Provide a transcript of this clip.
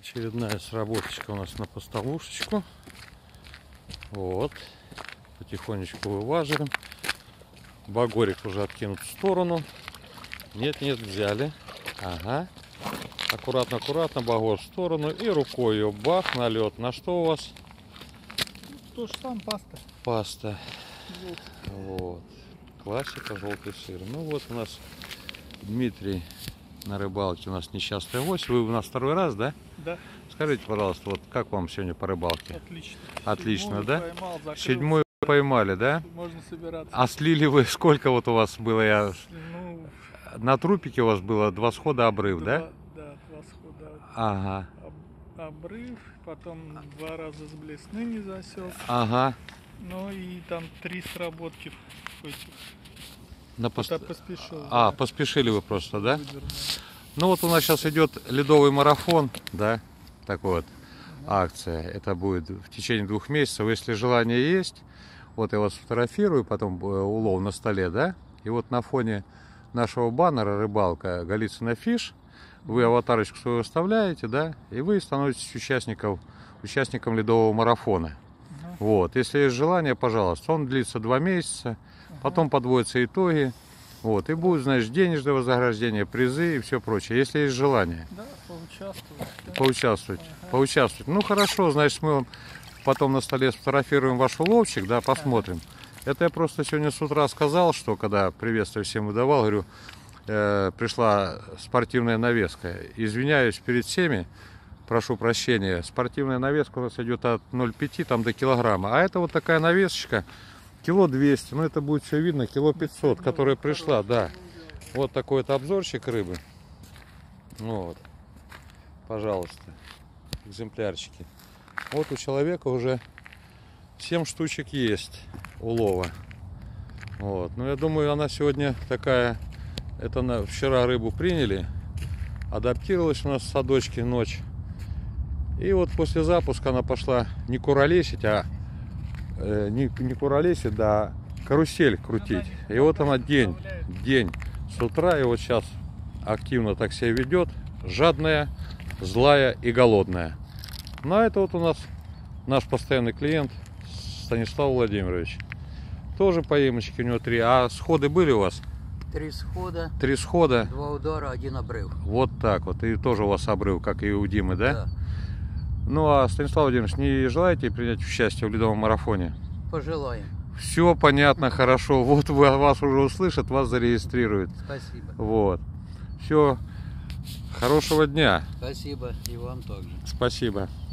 Очередная сработочка у нас на поставушечку. Вот. Потихонечку вываживаем. Багорик уже откинут в сторону. Нет, взяли. Ага. Аккуратно, аккуратно, багор в сторону. И рукой ее бах на лед. На что у вас? То же самое, паста. Паста. Вот. Классика, желтый сыр. Ну вот у нас Дмитрий на рыбалке. У нас несчастная гость. Вы у нас второй раз, да? Да. Скажите, пожалуйста, вот как вам сегодня по рыбалке? Отлично. Отлично, да? Поймал, Седьмую поймали, да? Можно собираться. А слили вы сколько вот у вас было? Ну, На трупике у вас было 2 схода обрыв, да? Да, 2 схода. Ага. Обрыв, потом 2 раза с блесными засек. Ага. Ну и там 3 сработки этих. Поспешил. Поспешили вы просто, да? Выдернул. Ну вот у нас сейчас идет ледовый марафон, да? Такой вот акция. Это будет в течение 2 месяцев. Если желание есть, вот я вас фотографирую, потом улов на столе, да? И вот на фоне нашего баннера «Рыбалка Голицына Фиш» вы аватарочку свою выставляете, да? И вы становитесь участником ледового марафона. Вот. Если есть желание, пожалуйста. Он длится 2 месяца. Потом подводятся итоги. Вот. И будет, знаешь, денежное вознаграждение, призы и все прочее. Если есть желание. Да, Поучаствовать. Поучаствовать. Ну хорошо, значит, мы вам потом на столе сфотографируем ваш уловчик, да, посмотрим. Это я просто сегодня с утра сказал, что когда приветствие всем выдавал, говорю, пришла спортивная навеска. Извиняюсь перед всеми, прошу прощения. Спортивная навеска у нас идет от 0,5 там до килограмма. А это вот такая навесочка, 200 кг. Ну это будет все видно, 500 кг, которая пришла, да. Вот такой вот обзорчик рыбы. Вот. Пожалуйста, экземплярчики. Вот у человека уже 7 штучек есть улова. Вот. Ну я думаю, она сегодня такая. Это вчера рыбу приняли, адаптировалась у нас в садочке ночь. И вот после запуска она пошла не куролесить, не куролесить, да, карусель крутить. И вот она день с утра, и вот сейчас активно так себя ведет, жадная, злая и голодная. Ну а это вот у нас наш постоянный клиент Станислав Владимирович. Тоже поимочки у него 3. А сходы были у вас? 3 схода. 3 схода. 2 удара, 1 обрыв. Вот так вот. И тоже у вас обрыв, как и у Димы, да? Да. Ну а, Станислав Владимирович, не желаете принять участие в ледовом марафоне? Пожелаем. Все понятно, хорошо. Вот вас уже услышат, вас зарегистрируют. Спасибо. Вот. Все. Хорошего дня. Спасибо. И вам также. Спасибо.